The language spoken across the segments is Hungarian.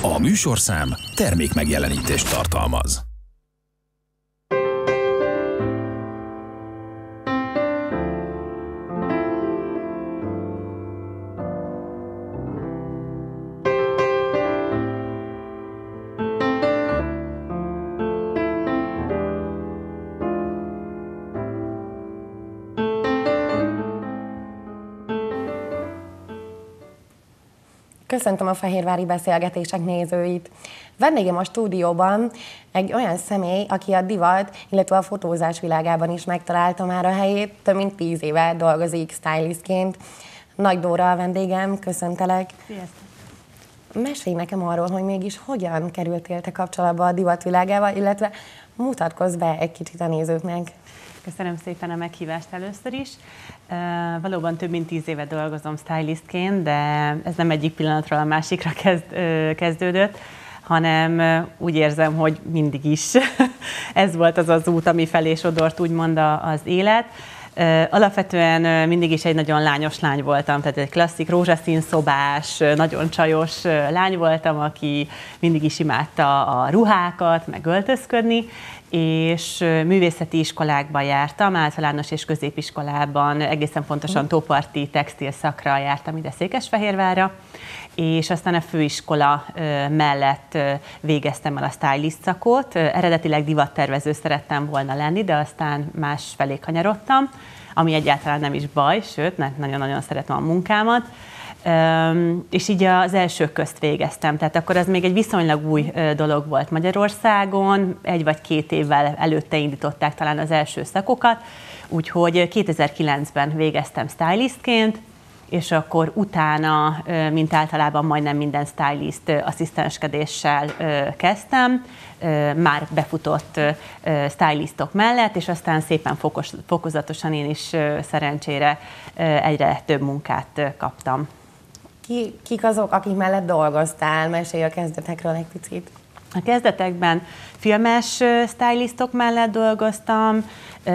A műsorszám termékmegjelenítést tartalmaz. Köszöntöm a Fehérvári Beszélgetések nézőit. Vendégem a stúdióban egy olyan személy, aki a divat, illetve a fotózás világában is megtalálta már a helyét. Több mint 10 éve dolgozik stylistként. Nagy Dóra a vendégem, köszöntelek. Sziasztok! Mesélj nekem arról, hogy mégis hogyan kerültél te kapcsolatba a divat világával, illetve mutatkozz be egy kicsit a nézőknek. Köszönöm szépen a meghívást először is. Valóban több mint 10 éve dolgozom stylistként, de ez nem egyik pillanatról a másikra kezdődött, hanem úgy érzem, hogy mindig is ez volt az az út, ami felé sodort úgymond az élet. Alapvetően mindig is egy nagyon lányos lány voltam, tehát egy klasszik rózsaszín szobás, nagyon csajos lány voltam, aki mindig is imádta a ruhákat, meg öltözködni, és művészeti iskolákban jártam, általános és középiskolában, egészen pontosan tóparti textil szakra jártam ide Székesfehérvárra, és aztán a főiskola mellett végeztem el a stylist szakot. Eredetileg divattervező szerettem volna lenni, de aztán másfelé kanyarodtam, ami egyáltalán nem is baj, sőt, nagyon-nagyon szeretem a munkámat. És így az elsők közt végeztem. Tehát akkor az még egy viszonylag új dolog volt Magyarországon, 1 vagy 2 évvel előtte indították talán az első szakokat, úgyhogy 2009-ben végeztem stylistként, és akkor utána, mint általában majdnem minden stylist, asszisztenskedéssel kezdtem, már befutott stylistok mellett, és aztán szépen fokozatosan én is szerencsére egyre több munkát kaptam. Kik azok, akik mellett dolgoztál? Mesélj a kezdetekről egy picit. A kezdetekben filmes stylistok mellett dolgoztam,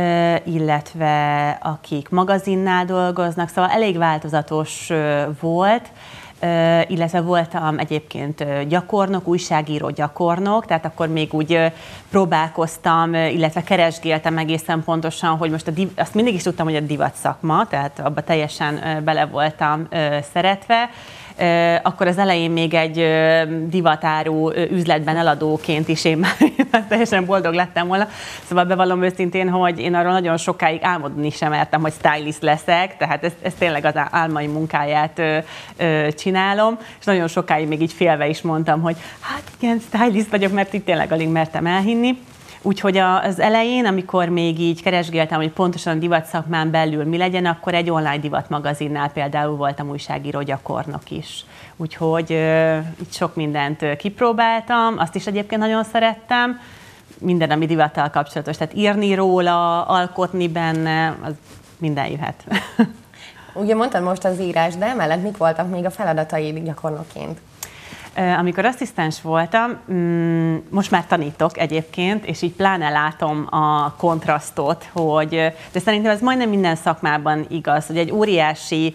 illetve akik magazinnál dolgoznak, szóval elég változatos volt, illetve voltam egyébként gyakornok, újságíró gyakornok, tehát akkor még úgy próbálkoztam, illetve keresgéltem egészen pontosan, hogy most azt mindig is tudtam, hogy a divat szakma, tehát abba teljesen bele voltam szeretve. Akkor az elején még egy divatáru üzletben eladóként is én már teljesen boldog lettem volna. Szóval bevallom őszintén, hogy én arról nagyon sokáig álmodni sem mertem, hogy stylist leszek, tehát ez tényleg az álmai munkáját csinálom, és nagyon sokáig még így félve is mondtam, hogy hát igen, stylist vagyok, mert itt tényleg alig mertem elhinni. Úgyhogy az elején, amikor még így keresgéltem, hogy pontosan a divat szakmán belül mi legyen, akkor egy online divat magazinnál például voltam újságíró gyakornok is. Úgyhogy itt sok mindent kipróbáltam, azt is egyébként nagyon szerettem, minden, ami divattal kapcsolatos, tehát írni róla, alkotni benne, az minden jöhet. Ugye mondtad most az írás, de emellett mik voltak még a feladataid gyakornokként? Amikor asszisztens voltam, most már tanítok egyébként, és így pláne látom a kontrasztot, de szerintem ez majdnem minden szakmában igaz, hogy egy óriási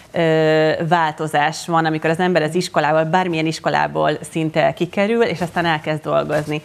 változás van, amikor az ember az iskolából, bármilyen iskolából szinte kikerül, és aztán elkezd dolgozni.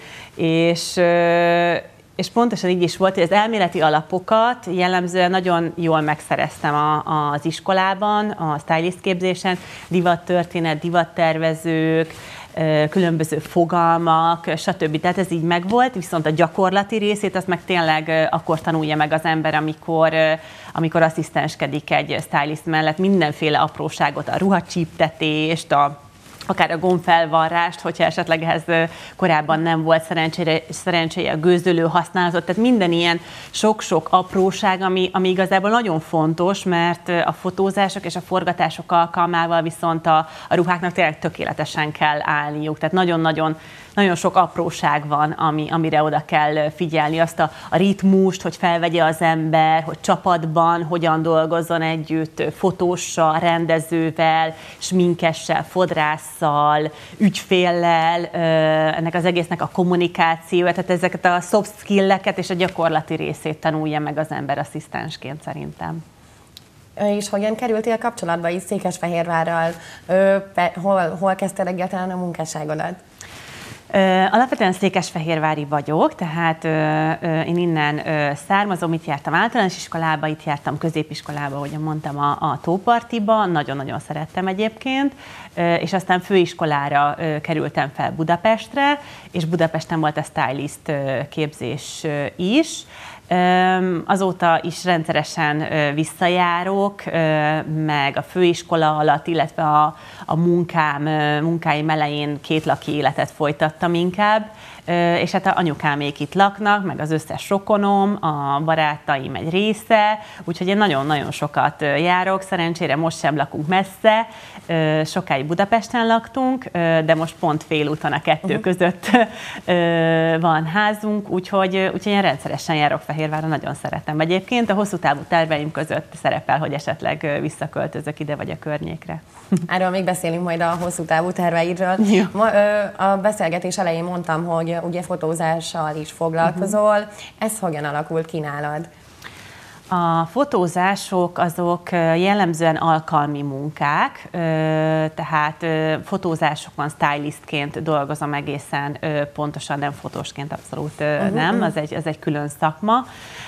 És pontosan így is volt, hogy az elméleti alapokat jellemzően nagyon jól megszereztem az iskolában, a stylist képzésen, divattörténet, divattervezők, különböző fogalmak, stb. Tehát ez így megvolt, viszont a gyakorlati részét azt meg tényleg akkor tanulja meg az ember, amikor asszisztenskedik egy stylist mellett, mindenféle apróságot, a ruhacsíptetést, akár a gombfelvarrást, hogyha esetleg ehhez korábban nem volt szerencséje, a gőzölő használatot, tehát minden ilyen sok-sok apróság, ami igazából nagyon fontos, mert a fotózások és a forgatások alkalmával viszont a ruháknak tényleg tökéletesen kell állniuk, tehát nagyon-nagyon sok apróság van, amire oda kell figyelni, azt a ritmust, hogy felvegye az ember, hogy csapatban hogyan dolgozzon együtt, fotóssal, rendezővel, sminkessel, fodrásszal, ügyféllel, ennek az egésznek a kommunikációja, tehát ezeket a soft skill-eket és a gyakorlati részét tanulja meg az ember asszisztensként szerintem. És hogyan kerültél kapcsolatba is Székesfehérvárral? Hol kezdted egyáltalán a munkásságodat? Alapvetően székesfehérvári vagyok, tehát én innen származom, itt jártam általános iskolába, itt jártam középiskolába, ahogyan mondtam, a Tópartiba, nagyon-nagyon szerettem egyébként, és aztán főiskolára kerültem fel Budapestre, és Budapesten volt a stylist képzés is. Azóta is rendszeresen visszajárok, meg a főiskola alatt, illetve a munkáim elején kétlaki életet folytattam inkább, és hát anyukámék itt laknak, meg az összes rokonom, a barátaim egy része, úgyhogy én nagyon-nagyon sokat járok, szerencsére most sem lakunk messze, sokáig Budapesten laktunk, de most pont félúton a kettő között van házunk, úgyhogy én rendszeresen járok Fehérvárra, nagyon szeretem. Egyébként a hosszú távú terveim között szerepel, hogy esetleg visszaköltözök ide vagy a környékre. Erről még beszélünk majd a hosszú távú terveidről. A beszélgetés elején mondtam, hogy ugye fotózással is foglalkozol. Ez hogyan alakult ki nálad? A fotózások azok jellemzően alkalmi munkák, tehát fotózásokon stylistként dolgozom egészen pontosan, nem fotósként, abszolút nem, az egy külön szakma.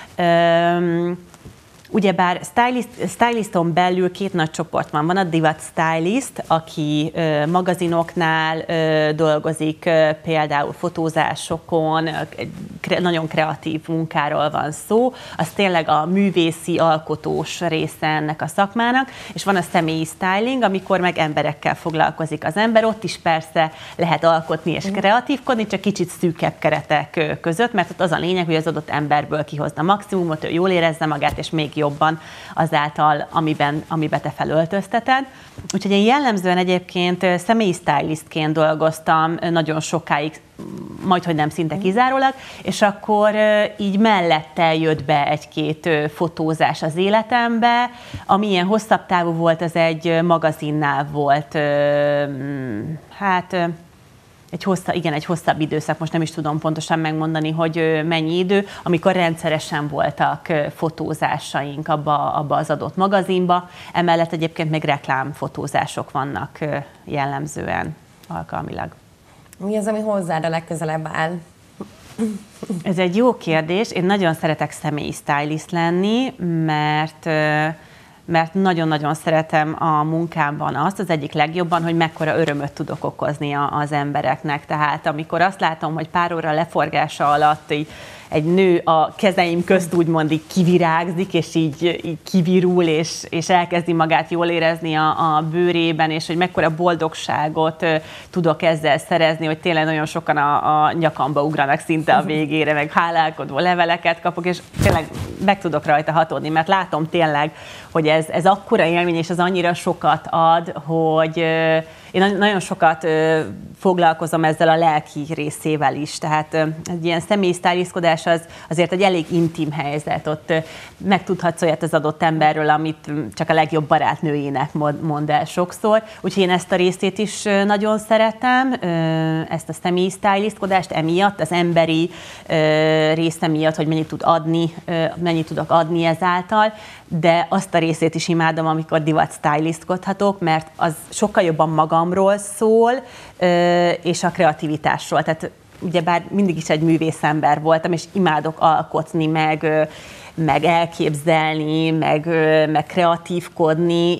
Ugyebár styliston belül két nagy csoport van. Van a divat stylist, aki magazinoknál dolgozik, például fotózásokon, nagyon kreatív munkáról van szó. Az tényleg a művészi, alkotós része ennek a szakmának, és van a személyi styling, amikor meg emberekkel foglalkozik az ember. Ott is persze lehet alkotni és kreatívkodni, csak kicsit szűkebb keretek között, mert ott az a lényeg, hogy az adott emberből kihozza maximumot, ő jól érezze magát, és még jobban azáltal, amiben te felöltözteted. Úgyhogy én jellemzően egyébként személyi stylistként dolgoztam nagyon sokáig, majdhogy nem szinte kizárólag, és akkor így mellette jött be egy-két fotózás az életembe. Ami ilyen hosszabb távú volt, az egy magazinnál volt, egy hosszabb időszak, most nem is tudom pontosan megmondani, hogy mennyi idő, amikor rendszeresen voltak fotózásaink abba az adott magazinba. Emellett egyébként még reklámfotózások vannak jellemzően alkalmilag. Mi az, ami hozzád a legközelebb áll? Ez egy jó kérdés. Én nagyon szeretek személyi stylist lenni, mert nagyon-nagyon szeretem a munkámban azt, az egyik legjobban, hogy mekkora örömöt tudok okozni az embereknek. Tehát amikor azt látom, hogy pár óra leforgása alatt egy nő a kezeim közt úgymond így kivirágzik, és így kivirul, és elkezdi magát jól érezni a bőrében, és hogy mekkora boldogságot tudok ezzel szerezni, hogy tényleg nagyon sokan a nyakamba ugranak szinte a végére, meg hálálkodó leveleket kapok, és tényleg meg tudok rajta hatódni, mert látom tényleg, hogy ez akkora élmény, és az annyira sokat ad, hogy én nagyon sokat foglalkozom ezzel a lelki részével is, tehát egy ilyen személyi stylistkodás az azért egy elég intim helyzet, ott megtudhatsz olyat az adott emberről, amit csak a legjobb barátnőjének mond el sokszor, úgyhogy én ezt a részét is nagyon szeretem, ezt a személyi stylistkodást emiatt, az emberi része miatt, hogy mennyit tudok adni ezáltal, de azt a részét is imádom, amikor divat stylistkodhatok, mert az sokkal jobban magamról szól, és a kreativitásról. Tehát ugyebár mindig is egy művészember voltam, és imádok alkotni, meg elképzelni, meg kreatívkodni,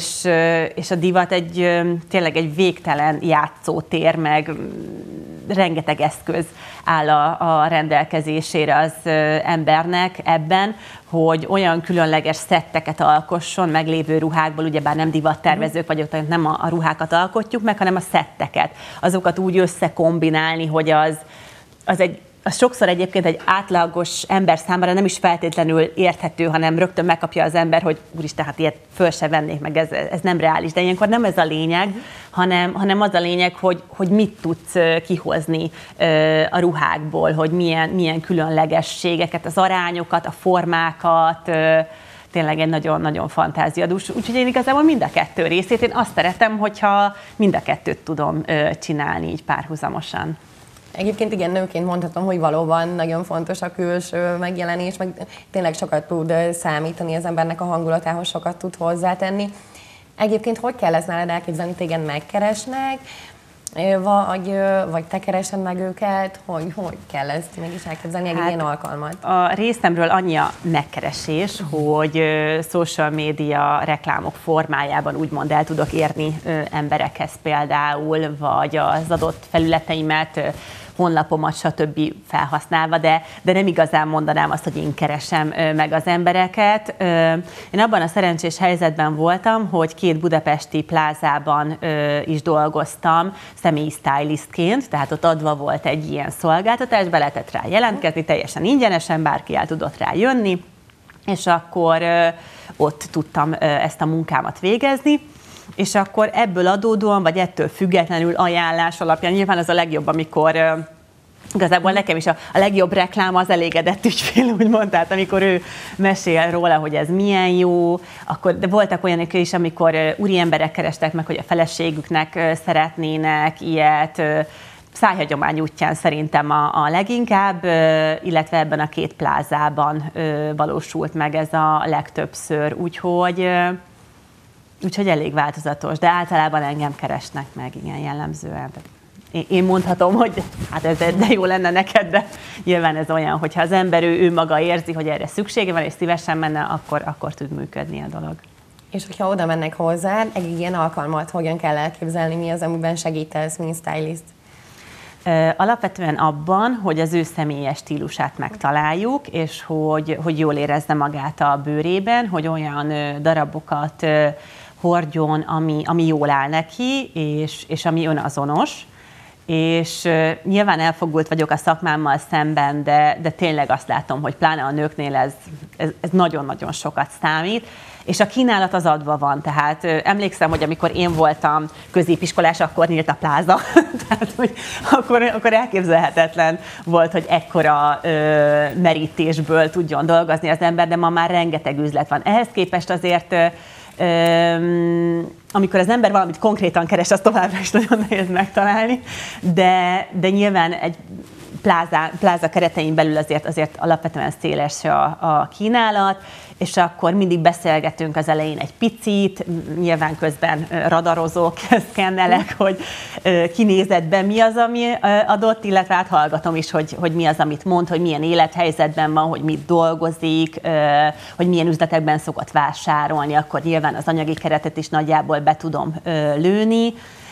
és a divat tényleg egy végtelen játszótér, meg rengeteg eszköz áll a rendelkezésére az embernek ebben, hogy olyan különleges szetteket alkosson meglévő ruhákból, ugyebár nem divattervezők vagyok, tehát nem a ruhákat alkotjuk meg, hanem a szetteket. Azokat úgy összekombinálni, hogy az sokszor egyébként egy átlagos ember számára nem is feltétlenül érthető, hanem rögtön megkapja az ember, hogy úristen, hát ilyet föl se vennék meg, ez nem reális. De ilyenkor nem ez a lényeg, hanem az a lényeg, hogy mit tudsz kihozni a ruhákból, hogy milyen különlegességeket, az arányokat, a formákat, tényleg egy nagyon-nagyon fantáziadús. Úgyhogy én igazából mind a kettő részét, én azt szeretem, hogyha mind a kettőt tudom csinálni így párhuzamosan. Egyébként igen, nőként mondhatom, hogy valóban nagyon fontos a külső megjelenés, meg tényleg sokat tud számítani az embernek a hangulatához, sokat tud hozzátenni. Egyébként hogy kell ezt nálad elképzelni, téged megkeresnek, vagy te keresed meg őket, hogy kell ezt mégis elképzelni egy ilyen alkalmat? A részemről annyi a megkeresés, hogy social media reklámok formájában úgymond el tudok érni emberekhez például, vagy az adott felületeimet, honlapomat, stb. Felhasználva, de nem igazán mondanám azt, hogy én keresem meg az embereket. Én abban a szerencsés helyzetben voltam, hogy 2 budapesti plázában is dolgoztam személyi stylistként, tehát ott adva volt egy ilyen szolgáltatás, be lehetett rá jelentkezni, teljesen ingyenesen, bárki el tudott rá jönni, és akkor ott tudtam ezt a munkámat végezni. És akkor ebből adódóan, vagy ettől függetlenül ajánlás alapján, nyilván az a legjobb, amikor igazából nekem is a legjobb reklám az elégedett ügyfél, úgymond, tehát amikor ő mesél róla, hogy ez milyen jó, akkor, de voltak olyanok is, amikor úri emberek kerestek meg, hogy a feleségüknek szeretnének ilyet, szájhagyomány útján szerintem a leginkább, illetve ebben a 2 plázában valósult meg ez a legtöbbször, úgyhogy elég változatos, de általában engem keresnek meg, igen, jellemzően. Én mondhatom, hogy hát ez de jó lenne neked, de nyilván ez olyan, hogyha az ember ő maga érzi, hogy erre szüksége van, és szívesen menne, akkor tud működni a dolog. És hogyha oda mennek hozzád, egy ilyen alkalmat hogyan kell elképzelni, mi az, amiben segítesz, mint stylist? Alapvetően abban, hogy az ő személyes stílusát megtaláljuk, és hogy jól érezze magát a bőrében, hogy olyan darabokat hordjon, ami jól áll neki, és ami önazonos. És nyilván elfogult vagyok a szakmámmal szemben, de tényleg azt látom, hogy pláne a nőknél ez nagyon-nagyon sokat számít, és a kínálat az adva van. Tehát emlékszem, hogy amikor én voltam középiskolás, akkor nyílt a pláza, tehát hogy akkor elképzelhetetlen volt, hogy ekkora merítésből tudjon dolgozni az ember, de ma már rengeteg üzlet van. Ehhez képest azért amikor az ember valamit konkrétan keres, az továbbra is nagyon nehéz megtalálni, de nyilván egy pláza keretein belül azért alapvetően széles a kínálat, és akkor mindig beszélgetünk az elején egy picit, nyilván közben radarozok, szkennelek, hogy kinézetben mi az, ami adott, illetve áthallgatom is, hogy mi az, amit mond, hogy milyen élethelyzetben van, hogy mit dolgozik, hogy milyen üzletekben szokott vásárolni, akkor nyilván az anyagi keretet is nagyjából be tudom lőni,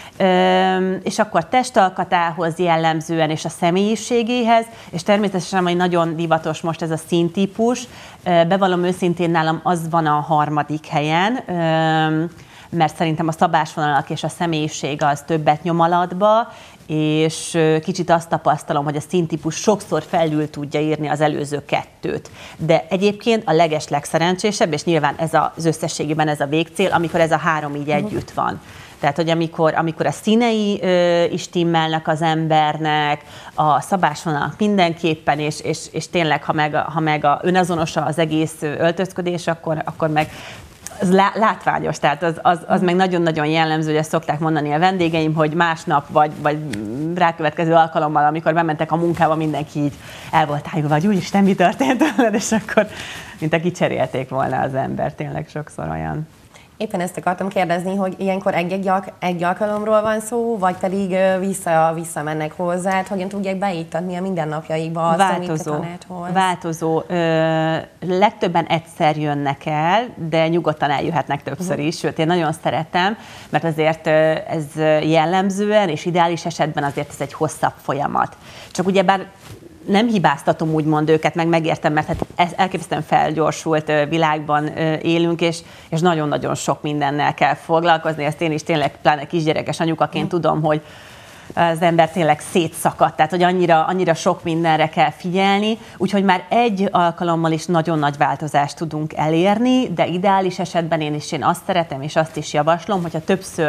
és akkor testalkatához jellemzően, és a személyiségéhez, és természetesen, ami nagyon divatos most ez a színtípus, bevallom őszintén, nálam az van a 3. helyen, mert szerintem a szabásvonalak és a személyiség az többet nyom alatba, és kicsit azt tapasztalom, hogy a színtípus sokszor felül tudja írni az előző 2-t. De egyébként a legszerencsésebb, és nyilván ez az összességében ez a végcél, amikor ez a 3 így együtt van. Tehát, hogy amikor a színei is timmelnek az embernek, a szabásvonalak mindenképpen, és tényleg, ha meg a önazonos az egész öltözködés, akkor meg az látványos, tehát az meg nagyon-nagyon jellemző, hogy ezt szokták mondani a vendégeim, hogy másnap, vagy rákövetkező alkalommal, amikor bementek a munkába, mindenki így el volt ájulva, hogy úgyisten, mi történt veled, és akkor mint aki cserélték volna az ember, tényleg sokszor olyan. Éppen ezt akartam kérdezni, hogy ilyenkor egy alkalomról van szó, vagy pedig visszamennek hozzá, hogyan tudják beiktatni a mindennapjaikba azt, amit a tanácshoz? Változó. Legtöbben egyszer jönnek el, de nyugodtan eljöhetnek többször is, sőt, én nagyon szeretem, mert azért ez jellemzően, és ideális esetben azért ez egy hosszabb folyamat. Csak ugyebár nem hibáztatom úgymond őket, megértem, mert hát ez elképesztően felgyorsult világban élünk, és nagyon-nagyon sok mindennel kell foglalkozni. Ezt én is tényleg, pláne kisgyerekes anyukaként tudom, hogy az ember tényleg szétszakadt, tehát hogy annyira sok mindenre kell figyelni, úgyhogy már egy alkalommal is nagyon nagy változást tudunk elérni, de ideális esetben én azt szeretem, és azt is javaslom, hogyha többször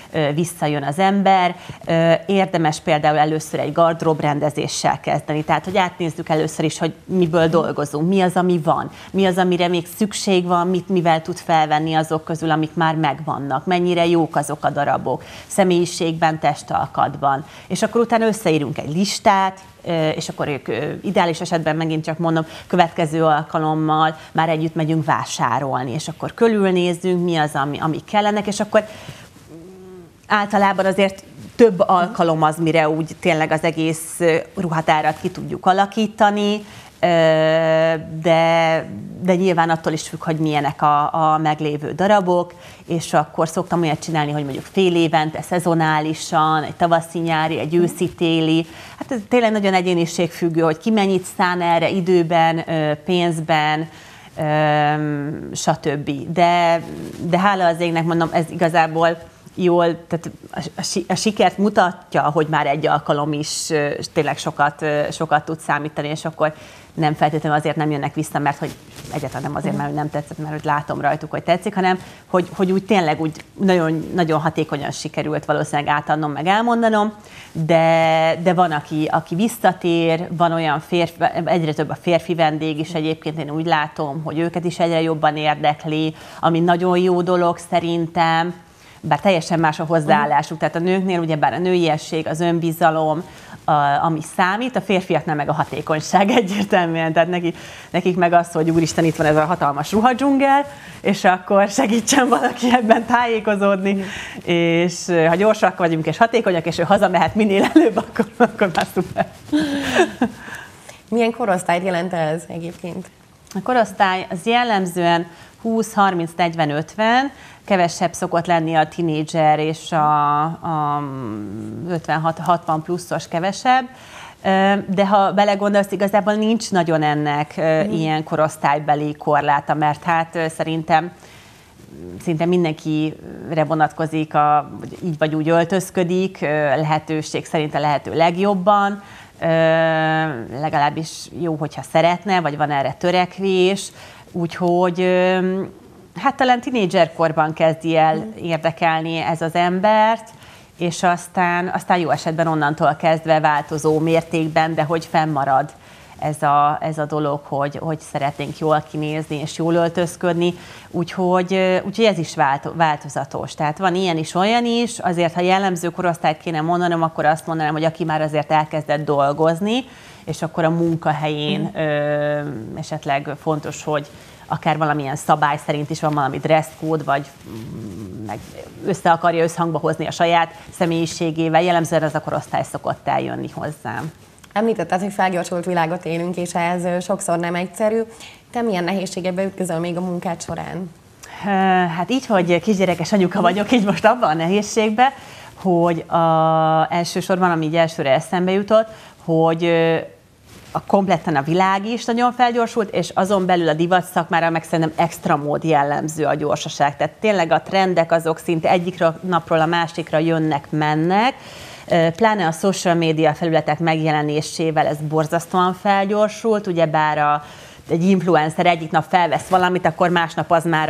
visszajön az ember. Érdemes például először egy gardróbrendezéssel kezdeni, tehát hogy átnézzük először is, hogy miből dolgozunk, mi az, ami van, mi az, amire még szükség van, mivel tud felvenni azok közül, amik már megvannak, mennyire jók azok a darabok, személyiségben, testalkatban. És akkor utána összeírunk egy listát, és akkor ők ideális esetben megint csak mondom, következő alkalommal már együtt megyünk vásárolni, és akkor körülnézzünk, mi az, ami kellenek, és akkor általában azért több alkalom az, mire úgy tényleg az egész ruhatárat ki tudjuk alakítani, de nyilván attól is függ, hogy milyenek a meglévő darabok, és akkor szoktam olyat csinálni, hogy mondjuk fél évente, szezonálisan, egy tavaszi-nyári, egy őszi-téli. Hát ez tényleg nagyon egyéniségfüggő, hogy ki mennyit szán erre időben, pénzben, stb. De hála az égnek, mondom, ez igazából jól, tehát a sikert mutatja, hogy már egy alkalom is tényleg sokat tud számítani, és akkor nem feltétlenül azért nem jönnek vissza, mert hogy egyáltalán nem azért, mert nem tetszett, mert hogy látom rajtuk, hogy tetszik, hanem hogy úgy tényleg úgy nagyon, nagyon hatékonyan sikerült valószínűleg átadnom, meg elmondanom, de van, aki visszatér, van olyan férfi, egyre több a férfi vendég is egyébként, én úgy látom, hogy őket is egyre jobban érdekli, ami nagyon jó dolog szerintem, bár teljesen más a hozzáállásuk, tehát a nőknél ugyebár a nőiesség, az önbizalom, ami számít, a férfiaknál meg a hatékonyság egyértelműen, tehát nekik meg az, hogy úristen, itt van ez a hatalmas ruhadzsungel, és akkor segítsen valaki ebben tájékozódni, és ha gyorsak vagyunk és hatékonyak, és ő hazamehet minél előbb, akkor már szuper. Milyen korosztályt jelent ez egyébként? A korosztály az jellemzően 20-30-40-50, kevesebb szokott lenni a tinédzser és a 50-60 pluszos kevesebb, de ha belegondolsz, igazából nincs nagyon ennek ilyen korosztálybeli korláta, mert hát szerintem szinte mindenkire vonatkozik, hogy így vagy úgy öltözködik, lehetőség szerint a lehető legjobban, legalábbis jó, hogyha szeretne, vagy van erre törekvés, úgyhogy hát talán tinédzserkorban kezdi el érdekelni ez az embert, és aztán jó esetben onnantól kezdve változó mértékben, de hogy fennmarad ez a dolog, hogy szeretnénk jól kinézni és jól öltözködni, úgyhogy ez is változatos. Tehát van ilyen is, olyan is, azért ha jellemző korosztályt kéne mondanom, akkor azt mondanám, hogy aki már azért elkezdett dolgozni, és akkor a munkahelyén esetleg fontos, hogy akár valamilyen szabály szerint is van valami dresscode, vagy meg akarja összhangba hozni a saját személyiségével, jellemzően az a korosztály szokott eljönni hozzám. Említetted, hogy felgyorsult világot élünk, és ez sokszor nem egyszerű. Te milyen nehézségekbe ütközöl még a munkád során? Hát így, hogy kisgyerekes anyuka vagyok, így most abban a nehézségben, hogy elsősorban, ami így elsőre eszembe jutott, hogy kompletten a világ is nagyon felgyorsult, és azon belül a divat szakmára meg szerintem extra mód jellemző a gyorsaság. Tehát tényleg a trendek azok szinte egyik napról a másikra jönnek, mennek, pláne a social media felületek megjelenésével ez borzasztóan felgyorsult, ugyebár egy influencer egyik nap felvesz valamit, akkor másnap az már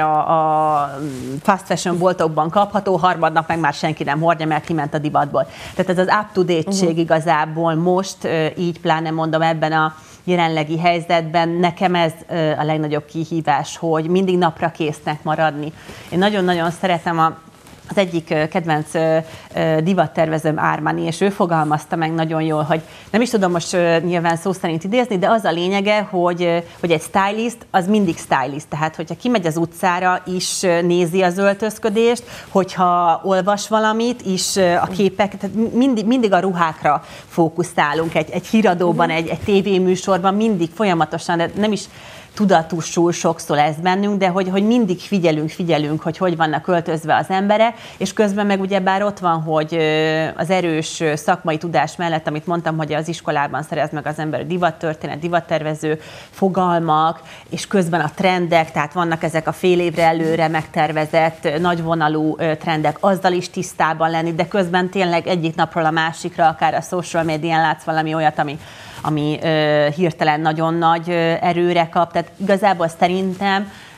a fast fashion boltokban kapható, harmadnap meg már senki nem hordja, mert kiment a divatból. Tehát ez az up-to-date-ség igazából most, így pláne mondom ebben a jelenlegi helyzetben, nekem ez a legnagyobb kihívás, hogy mindig napra késznek maradni. Én nagyon-nagyon szeretem az egyik kedvenc divattervezőm Armani, és ő fogalmazta meg nagyon jól, hogy nem is tudom most nyilván szó szerint idézni, de az a lényege, hogy egy stylist az mindig stylist. Tehát, hogyha kimegy az utcára, is nézi az öltözködést, hogyha olvas valamit, is a képek, tehát mindig a ruhákra fókuszálunk. Egy híradóban, egy tévéműsorban mindig folyamatosan, de nem is tudatosul sokszor ez bennünk, de hogy mindig figyelünk, hogy vannak költözve az emberek, és közben meg ugyebár ott van, hogy az erős szakmai tudás mellett, amit mondtam, hogy az iskolában szerez meg az ember a divattörténet, divattervező fogalmak, és közben a trendek, tehát vannak ezek a fél évre előre megtervezett nagyvonalú trendek, azzal is tisztában lenni, de közben tényleg egyik napról a másikra, akár a social médián látsz valami olyat, ami hirtelen nagyon nagy erőre kap. Tehát igazából szerintem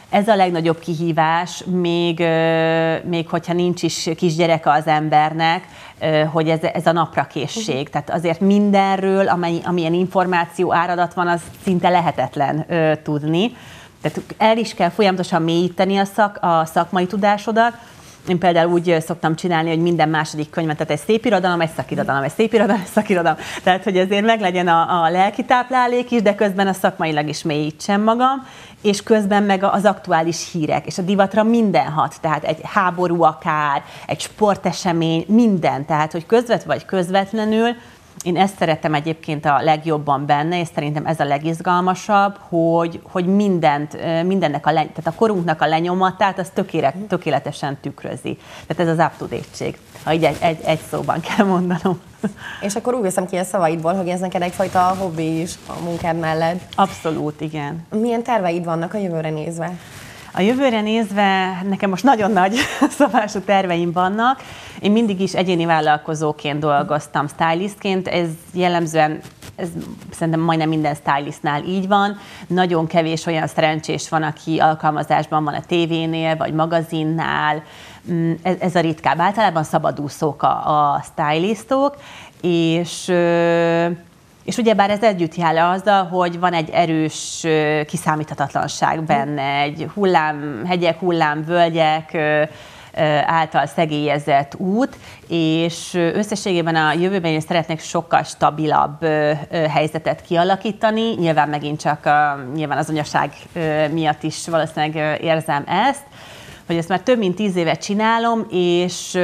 ez a legnagyobb kihívás, még hogyha nincs is kisgyereke az embernek, hogy ez a naprakészség. Tehát azért mindenről, amilyen információ áradat van, az szinte lehetetlen tudni. Tehát el is kell folyamatosan mélyíteni a szakmai tudásodat. Én például úgy szoktam csinálni, hogy minden második könyvet, tehát egy szép irodalom, egy szakirodalom, egy szép irodalom, egy szakirodalom. Tehát, hogy azért meglegyen a lelki táplálék is, de közben a szakmailag is mélyítsem magam, és közben meg az aktuális hírek, és a divatra minden hat, tehát egy háború akár, egy sportesemény, minden. Tehát, hogy közvetve vagy közvetlenül, én ezt szeretem egyébként a legjobban benne, és szerintem ez a legizgalmasabb, hogy mindennek tehát a korunknak a lenyomatát, az tökéletesen tükrözi. Tehát ez az up-to-date-ség, ha így egy szóban kell mondanom. És akkor úgy veszem ki a szavaidból, hogy ez neked egyfajta hobbi is a munkád mellett. Abszolút, igen. Milyen terveid vannak a jövőre nézve? A jövőre nézve nekem most nagyon nagy szabású terveim vannak. Én mindig is egyéni vállalkozóként dolgoztam stylistként, ez jellemzően, ez szerintem majdnem minden stylistnál így van. Nagyon kevés olyan szerencsés van, aki alkalmazásban van a tévénél, vagy magazinnál. Ez a ritkább. Általában szabadúszók a stylistok, és ugyebár ez együtt jár azzal, hogy van egy erős kiszámíthatatlanság benne, egy hegyek, hullámvölgyek által szegélyezett út, és összességében a jövőben én szeretnék sokkal stabilabb helyzetet kialakítani. Nyilván megint csak nyilván az anyaság miatt is valószínűleg érzem ezt, hogy ezt már több mint 10 évet csinálom, és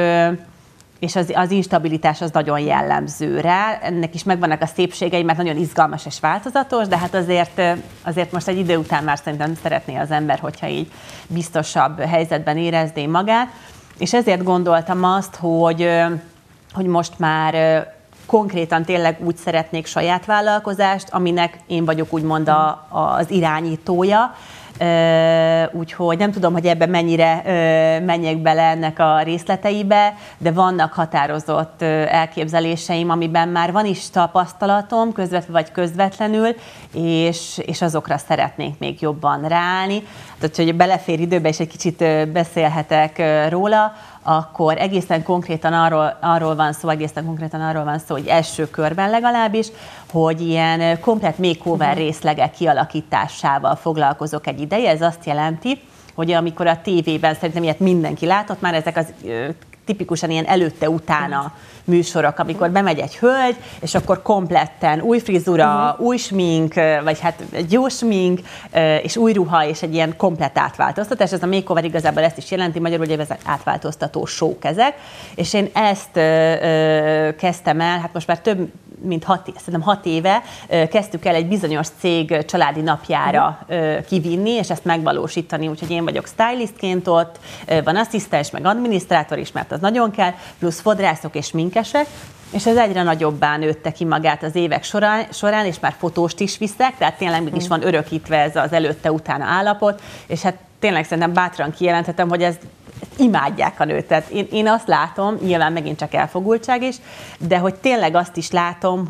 az instabilitás az nagyon jellemző rá. Ennek is megvannak a szépségei, mert nagyon izgalmas és változatos, de hát azért most egy idő után már szerintem szeretné az ember, hogyha így biztosabb helyzetben érezné magát. És ezért gondoltam azt, hogy most már konkrétan tényleg úgy szeretnék saját vállalkozást, aminek én vagyok úgymond az irányítója. Úgyhogy nem tudom, hogy ebben mennyire menjek bele ennek a részleteibe, de vannak határozott elképzeléseim, amiben már van is tapasztalatom, közvetve vagy közvetlenül, és azokra szeretnék még jobban ráállni. Tehát, hogy belefér időbe, és egy kicsit beszélhetek róla, akkor egészen konkrétan arról van szó, hogy első körben legalábbis, hogy ilyen komplett makeover részlegek kialakításával foglalkozok egy ideje. Ez azt jelenti, hogy amikor a tévében, szerintem ilyet mindenki látott már, ezek az tipikusan ilyen előtte-utána műsorok, amikor bemegy egy hölgy, és akkor kompletten új frizura, új smink, vagy hát egy jó smink, és új ruha, és egy ilyen komplett átváltoztatás. Ez a makeover igazából ezt is jelenti, magyarul, hogy ezek átváltoztató show-k ezek. És én ezt kezdtem el, hát most már több mint 6 éve kezdtük el egy bizonyos cég családi napjára kivinni, és ezt megvalósítani, úgyhogy én vagyok stylistként ott, van asszisztens, meg adminisztrátor is, mert az nagyon kell, plusz fodrászok és minkesek, és ez egyre nagyobbá nőtte ki magát az évek során, és már fotóst is viszek, tehát tényleg még is van örökítve ez az előtte-utána állapot, és hát tényleg szerintem bátran kijelenthetem, hogy ezt imádják a nőt. Tehát én azt látom, nyilván megint csak elfogultság is, de hogy tényleg azt is látom,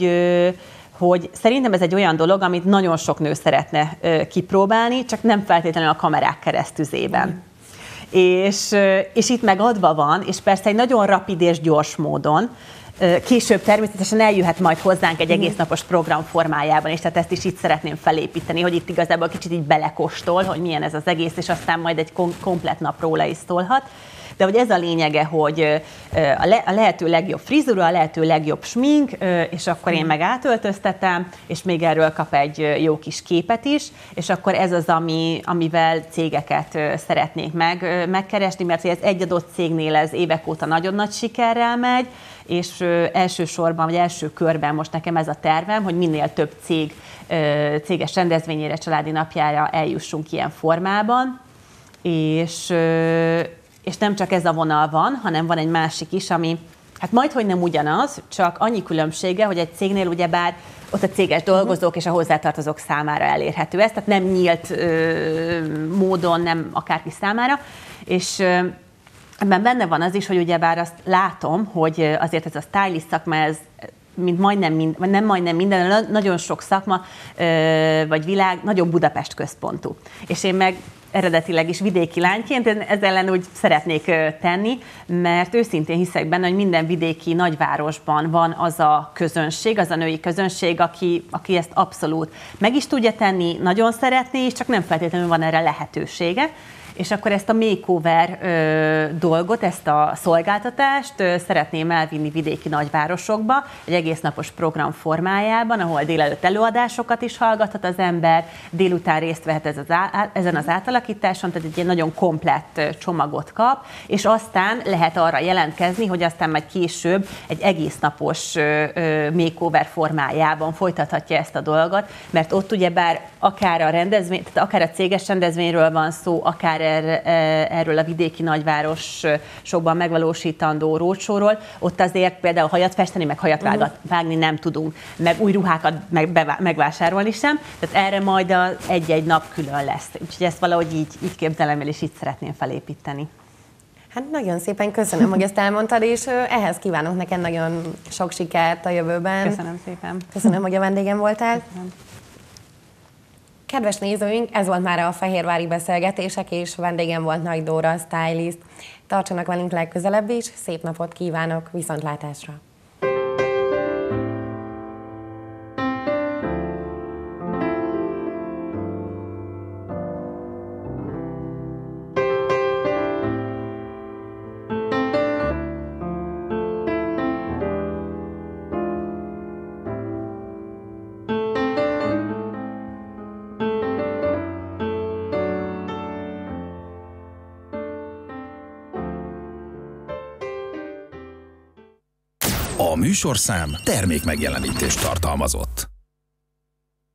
hogy szerintem ez egy olyan dolog, amit nagyon sok nő szeretne kipróbálni, csak nem feltétlenül a kamerák keresztüzében. És itt meg adva van, és persze egy nagyon rapid és gyors módon, később természetesen eljöhet majd hozzánk egy egész napos program formájában, és tehát ezt is itt szeretném felépíteni, hogy itt igazából kicsit így belekóstol, hogy milyen ez az egész, és aztán majd egy komplett nap róla is szólhat. De hogy ez a lényege, hogy a lehető legjobb frizura, a lehető legjobb smink, és akkor én meg átöltöztetem, és még erről kap egy jó kis képet is, és akkor ez az, amivel cégeket szeretnék megkeresni, mert ez egy adott cégnél ez évek óta nagyon nagy sikerrel megy, és elsősorban, vagy első körben most nekem ez a tervem, hogy minél több céges rendezvényére, családi napjára eljussunk ilyen formában, és nem csak ez a vonal van, hanem van egy másik is, ami hát majdhogy nem ugyanaz, csak annyi különbsége, hogy egy cégnél ugyebár ott a céges dolgozók és a hozzátartozók számára elérhető ez, tehát nem nyílt módon, nem akárki számára, és ebben benne van az is, hogy ugyebár azt látom, hogy azért ez a stylist szakma, ez nem majdnem minden, nagyon sok szakma vagy világ nagyon Budapest központú. És én meg eredetileg is vidéki lányként ezzel ellen úgy szeretnék tenni, mert őszintén hiszek benne, hogy minden vidéki nagyvárosban van az a közönség, az a női közönség, aki ezt abszolút meg is tudja tenni, nagyon szeretné, és csak nem feltétlenül van erre lehetősége. És akkor ezt a makeover dolgot, ezt a szolgáltatást szeretném elvinni vidéki nagyvárosokba, egy egész napos program formájában, ahol délelőtt előadásokat is hallgathat az ember, délután részt vehet ezen az átalakításon, tehát egy ilyen nagyon komplett csomagot kap, és aztán lehet arra jelentkezni, hogy aztán majd később egy egész napos makeover formájában folytathatja ezt a dolgot, mert ott ugyebár akár a rendezvény, tehát akár a céges rendezvényről van szó, akár erről a vidéki nagyvárosokban megvalósítandó roadshow-ról, ott azért például hajat festeni, meg hajat vágni nem tudunk, meg új ruhákat megvásárolni sem, tehát erre majd egy-egy nap külön lesz. Úgyhogy ezt valahogy így képzelem el, és így szeretném felépíteni. Hát nagyon szépen köszönöm, hogy ezt elmondtad, és ehhez kívánok neked nagyon sok sikert a jövőben. Köszönöm szépen. Köszönöm, hogy a vendégem voltál. Köszönöm. Kedves nézőink, ez volt már a fehérvári beszélgetések, és vendégem volt Nagy Dóra, stylist. Tartsanak velünk legközelebb is, szép napot kívánok, viszontlátásra! A műsorszám termékmegjelenítést tartalmazott.